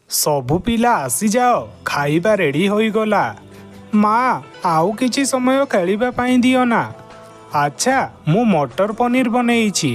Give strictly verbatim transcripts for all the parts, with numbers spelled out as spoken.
सबु पिला आसी जाओ, खाइबा रेडी होइगला। माँ आउ किछि समय खेलिबा पाई दियो ना। अच्छा मु मटर पनीर बनैछि।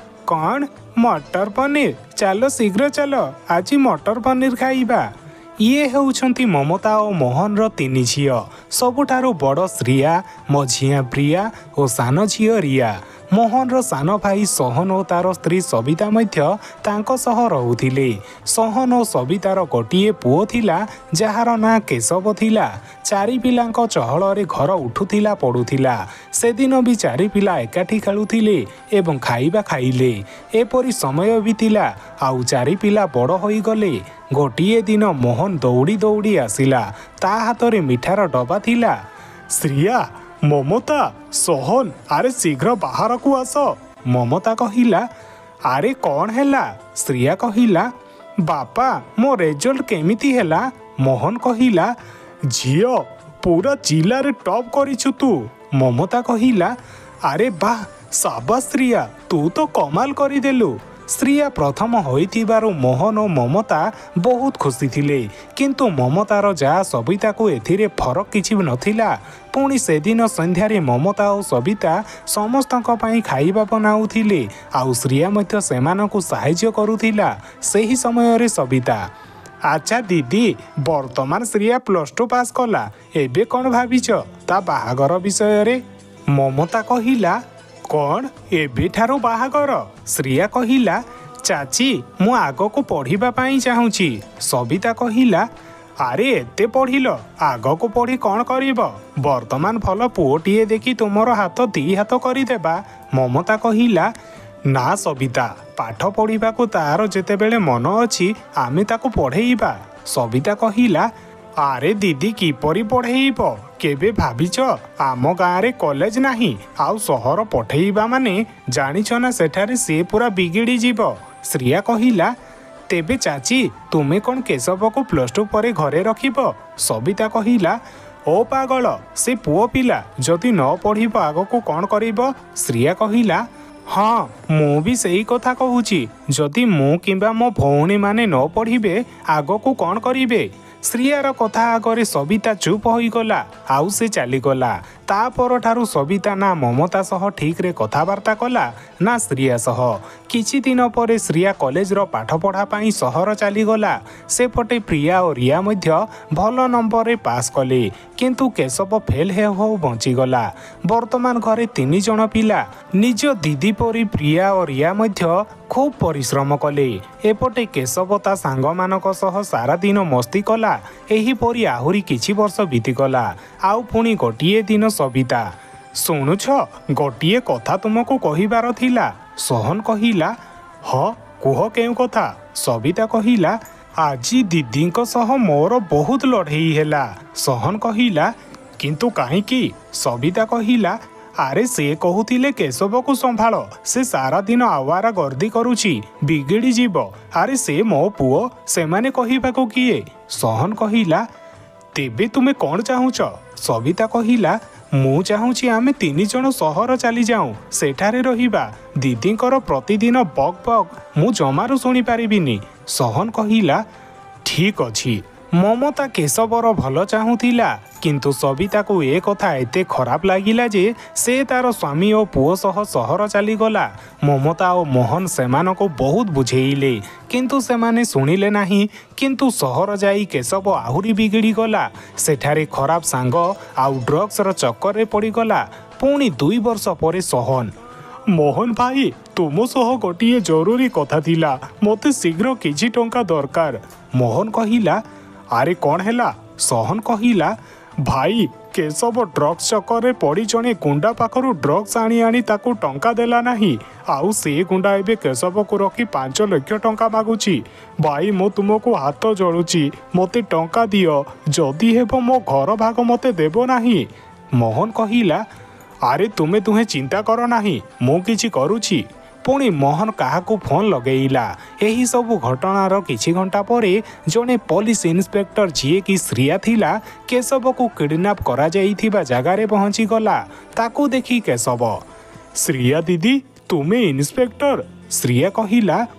कौन मटर पनीर? चलो शीघ्र चलो, आज मटर पनीर खाइबा। ये हेउछंती ममता और मोहन रो तीन झियो। सबुठारु बड़ श्रिया, मझिया प्रिया और सान झियो रिया। मोहन रो सान भाई सोहन और तार स्त्री सबिता मध्य तांको सह रहुथिले। सोहन और सबितार गोटिए पुओ थिला जहार ना केशव थिला। चारि पिलांको चहल रे घर उठुथिला पड़ुथिला। से दिन भी चारि पिला एकाठी खेलुथिले एवं खाइबा खाइले। एपरि समय बीतिला आउ चारि पिला बड़ होई गले। गोटिए दिन मोहन दौड़ी दौड़ी आसिला। ता हाथ रे मिठार डबा थिला। श्रिया, ममता, सोहन, अरे शीघ्र बाहर को आस। ममता कहिला, अरे कौन हैला? श्रिया कहिला, बापा मो रेजल्ट केमिति हैला? मोहन कहिला, झियो पूरा जिला रे टॉप करिछु तू। ममता कहिला, अरे वाह साबास श्रिया, तू तो कमाल करिदेलु। श्रिया प्रथम होइथिबारु मोहन और ममता बहुत खुशी थिले, किंतु ममतार जा सबिता को एथिरे फरक किछि नथिला। पुणी से दिन संध्यारे ममता और सबिता समस्तक पई खाइबा बनाउथिले आउ श्रिया मध्य सेमानकु सहाय्य करुथिला। सेही समय रे सबिता, अच्छा दीदी वर्तमान श्रिया प्लस टू पास कला, एबे कौन भाविच ता बाहागर विषय रे? ममता कहिला, कौन एबे ठारो बाहागर? श्रिया कहिला, चाची मु आगो को पढ़िबा पाई चाहूची। सबिता कहिला, अरे एते पढ़िल आगो को पढ़ी कौन करिब? वर्तमान भल पुओटीए देखि तुमर हाथ दी हाथ करिदेबा। ममता कहिला, ना सबिता पाठ पढ़िबा को तार जेतेबेले मन अछि आमे ताको पढ़ेइबा। सबिता कहिला, आरे दीदी किपरि पढ़ेइब? केबे भाबिच आम गाँ रे कॉलेज नाही आउ सहर पठेइबा माने जानिछ ना सेठारे से पूरा बिगिड़ी जीव। श्रिया कहिला, तेबे चाची तुमे कौन केशव को प्लस टू पर घरे रखिब? सबिता कहिला, ओ पागल से पुओ पिला जदि न पढ़िब आगो को कौन करिब? श्रिया कहिला, हाँ मु भी सही कथा कहूची, जदि मु किंबा मो भौणी माने न पढ़िबे आगो को कौन करिबे? श्रियार कथा आगरे सबिता चुप होइगला आउ से चलीगला। ता परठारु सबिता ना ममता सह ठीक रे कथबार्ता कला ना श्रिया सह। किछि दिन परे श्रिया कॉलेज रो पाठ पढ़ा पाई सहर चलीगला। से पटे प्रिया और रिया मध्य भल नंबर रे पास कले, किंतु केशव फेल हे हो बंचीगला। वर्तमान घरे तीन जन पिला। निज दीदी परी प्रिया और रिया मध्य खूब परिश्रम कले। एपटे केशव ता सांग मानक सह सारा दिन मस्ती कला। एही परी आहुरी किछि वर्ष बीतीगला। आउ पुणी गोटिए दिन सबिता, शुणुछ गोटिए कथा तुमको कहिबार थिला। सोहन कहिला, ह कुह केउ कथा? सबिता कहिला, आजी दीदीଙ୍କ सह मोर बहुत लड़ेई हैला। सोहन कहिला, किंतु काहींकी? सबिता कहिला, आरे से कहूथिले केशव को संभाळ, से सारा दिन आवारा गर्दी करुची, बिगिड़ी जीव। आरे से मो पुओ, सेमाने कहिबाको किए? सोहन कहिला, तेबे तुमे कौन चाहूच? सबिता कहिला, मु चाहूची आमे तीन जन सहर चली जाऊं, सेठारे रहिबा। दीदींकर प्रतिदिन बक बक मु जमारू शुणी पारिबिनी। सोहन कहिला, ठीक अछि। ममता केशवर भल चाहूथिला, किंतु सबिता को ए कथा एते खराब लागिला जे से तार स्वामी और पुओ सह सहर चलीगला। ममता और मोहन सेमानको बहुत बुझेइले, किंतु सेमाने सुनिले नाही। किंतु सहर जाई केशव आहुरी बिगिड़ी गला। सेठारे खराब सांग आउ ड्रग्स र चक्कर रे पड़ीगला। पुणी दुई वर्ष परे सोहन, मोहन भाई तुम सह गोटिए जरूरी कथा थिला, मते शीघ्र किछि टंका दरकार। मोहन कहिला, आरे कौन हैला? सोहन कहिला, भाई केशव ड्रग्स चक्कर रे पड़ी जणे गुंडा पाखरु ड्रग्स आनी आनी ताकू टंका देला नाही। आउ से गुंडा एबे केशव को रखी पांच लाख टंका मागुची। भाई मो तुमको हाथ जोड़ुची, मते टंका दियो, जदि हेबो मो घर भाग मते देबो नाही। मोहन कहिला, आरे तुमे तुहे चिंता कर नाही, मु किछि करूची। पुणी मोहन काहाकू फोन लगेइला। एही सबु घटनार किछि घंटा परे जणे पुलिस इन्स्पेक्टर जिए कि श्रिया थिला केशव को किडनैप करा जाइथिबा जगारे पहुंची गला। ताकू देखी केशव, श्रिया दीदी तुमे इन्स्पेक्टर? श्रिया कहिला,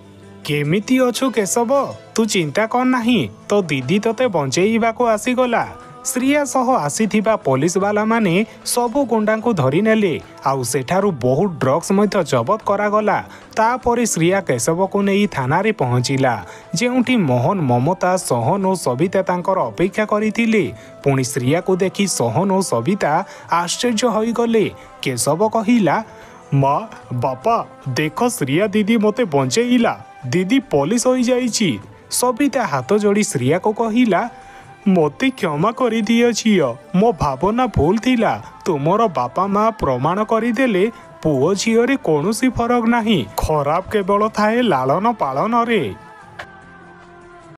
କେମିତି ଅଛୁ କେଶବ? ତୁ ଚିନ୍ତା କର ନାହିଁ, ତୋ ଦିଦି ତତେ ବଞ୍ଚେଇବାକୁ ଆସିଗଲା। ଶ୍ରିୟା ସହ ଆସିଥିବା ପୋଲିସ ବାଲାମାନେ ସବୁ ଗୁଣ୍ଡାଙ୍କୁ ଧରି ନେଲେ ଆଉ ସେଠାରୁ ବହୁତ ଡ୍ରଗ୍ସ ମଧ୍ୟ ଜବତ କରାଗଲା। ତାପରେ ଶ୍ରିୟା କେଶବକୁ ନେଇ ଥାନାରେ ପହଞ୍ଚିଲା, ଯେଉଁଠି ମୋହନ, ମମତା, ସହନ ଓ ସବିତା ତାଙ୍କର ଅପେକ୍ଷା କରିଥିଲେ। ପୁଣି ଶ୍ରିୟାକୁ ଦେଖି ସହନ ଓ ସବିତା ଆଶ୍ଚର୍ଯ୍ୟ ହୋଇଗଲେ। କେଶବ କହିଲା, ମା, ବାପା, ଦେଖ ଶ୍ରିୟା ଦିଦି ମୋତେ ବଞ୍ଚେଇଲା। ଦିଦି ପୋଲିସ ହୋଇଯାଇଛି। ସବିତା ହାତ ଯୋଡ଼ି ଶ୍ରିୟାକୁ କହିଲା, ମୋତେ କ୍ଷମା କରିଦିଅ ଝିଅ, ମୋ ଭାବନା ଭୁଲ ଥିଲା। ତୁମର ବାପା ମା ପ୍ରମାଣ କରିଦେଲେ ପୁଅ ଝିଅରେ କୌଣସି ଫରକ ନାହିଁ। ଖରାପ କେବଳ ଥାଏ ଲାଳନ ପାଳନରେ।